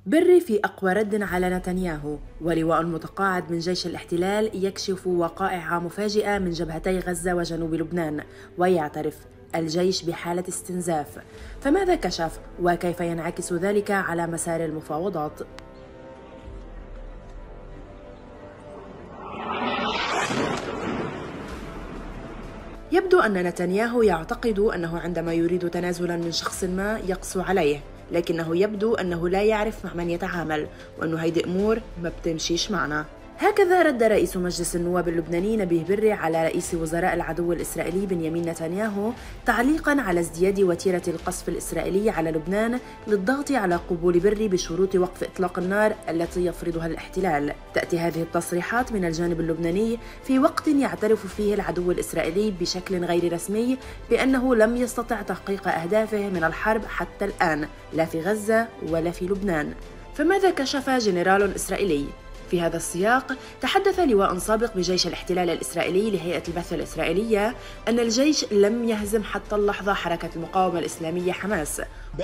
بري في أقوى رد على نتنياهو، ولواء متقاعد من جيش الاحتلال يكشف وقائع مفاجئة من جبهتي غزة وجنوب لبنان، ويعترف الجيش بحالة استنزاف. فماذا كشف وكيف ينعكس ذلك على مسار المفاوضات؟ يبدو أن نتنياهو يعتقد أنه عندما يريد تنازلاً من شخص ما يقسو عليه، لكنه يبدو أنه لا يعرف مع من يتعامل، وأنه هيدي أمور ما بتمشيش معنا. هكذا رد رئيس مجلس النواب اللبناني نبيه بري على رئيس وزراء العدو الإسرائيلي بنيامين نتنياهو، تعليقاً على ازدياد وتيرة القصف الإسرائيلي على لبنان للضغط على قبول بري بشروط وقف إطلاق النار التي يفرضها الاحتلال. تأتي هذه التصريحات من الجانب اللبناني في وقت يعترف فيه العدو الإسرائيلي بشكل غير رسمي بأنه لم يستطع تحقيق أهدافه من الحرب حتى الآن، لا في غزة ولا في لبنان. فماذا كشف جنرال إسرائيلي؟ في هذا السياق تحدث لواء سابق بجيش الاحتلال الإسرائيلي لهيئة البث الإسرائيلية أن الجيش لم يهزم حتى اللحظة حركة المقاومة الإسلامية حماس.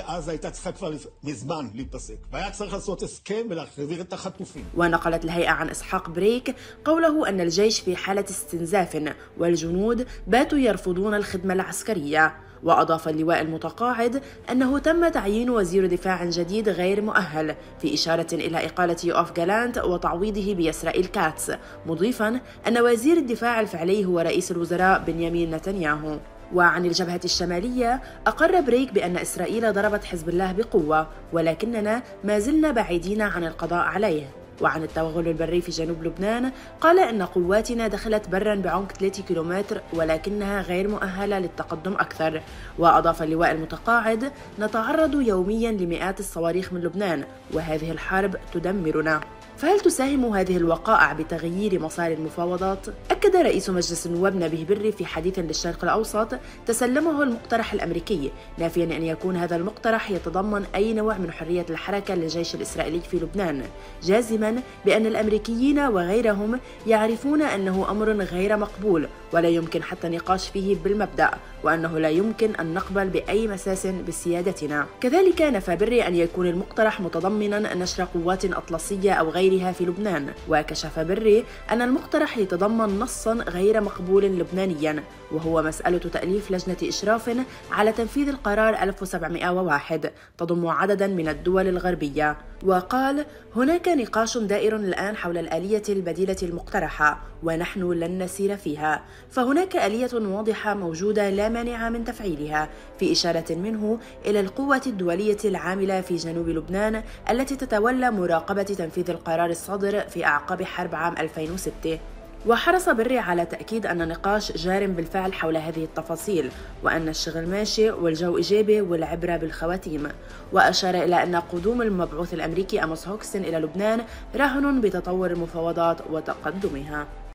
ونقلت الهيئة عن إسحاق بريك قوله أن الجيش في حالة استنزاف والجنود باتوا يرفضون الخدمة العسكرية. وأضاف اللواء المتقاعد أنه تم تعيين وزير دفاع جديد غير مؤهل، في إشارة إلى إقالة يوآف جالانت وتعويضه بإسرائيل كاتس، مضيفاً أن وزير الدفاع الفعلي هو رئيس الوزراء بنيامين نتنياهو. وعن الجبهة الشمالية أقر بريك بأن إسرائيل ضربت حزب الله بقوة، ولكننا ما زلنا بعيدين عن القضاء عليه. وعن التوغل البري في جنوب لبنان قال إن قواتنا دخلت برا بعمق 3 كيلومتر ولكنها غير مؤهلة للتقدم أكثر. وأضاف اللواء المتقاعد: نتعرض يوميا لمئات الصواريخ من لبنان، وهذه الحرب تدمرنا. فهل تساهم هذه الوقائع بتغيير مسار المفاوضات؟ أكد رئيس مجلس النواب نبيه بري في حديث للشرق الأوسط تسلمه المقترح الأمريكي، نافيا أن يكون هذا المقترح يتضمن أي نوع من حرية الحركة للجيش الإسرائيلي في لبنان، جازما بأن الأمريكيين وغيرهم يعرفون أنه أمر غير مقبول ولا يمكن حتى نقاش فيه بالمبدأ، وأنه لا يمكن أن نقبل بأي مساس بسيادتنا. كذلك نفى بري أن يكون المقترح متضمنا نشر قوات أطلسية أو غيرها في لبنان. وكشف بري أن المقترح يتضمن نصا غير مقبول لبنانيا، وهو مسألة تأليف لجنة إشراف على تنفيذ القرار 1701 تضم عددا من الدول الغربية. وقال: هناك نقاش دائر الآن حول الآلية البديلة المقترحة، ونحن لن نسير فيها، فهناك آلية واضحة موجودة لا مانع من تفعيلها، في إشارة منه إلى القوة الدولية العاملة في جنوب لبنان التي تتولى مراقبة تنفيذ القرار الصادر في أعقاب حرب عام 2006. وحرص بري على تأكيد أن النقاش جار بالفعل حول هذه التفاصيل، وأن الشغل ماشي والجو إيجابي والعبرة بالخواتيم. وأشار إلى أن قدوم المبعوث الأمريكي أموس هوكسن إلى لبنان راهن بتطور المفاوضات وتقدمها.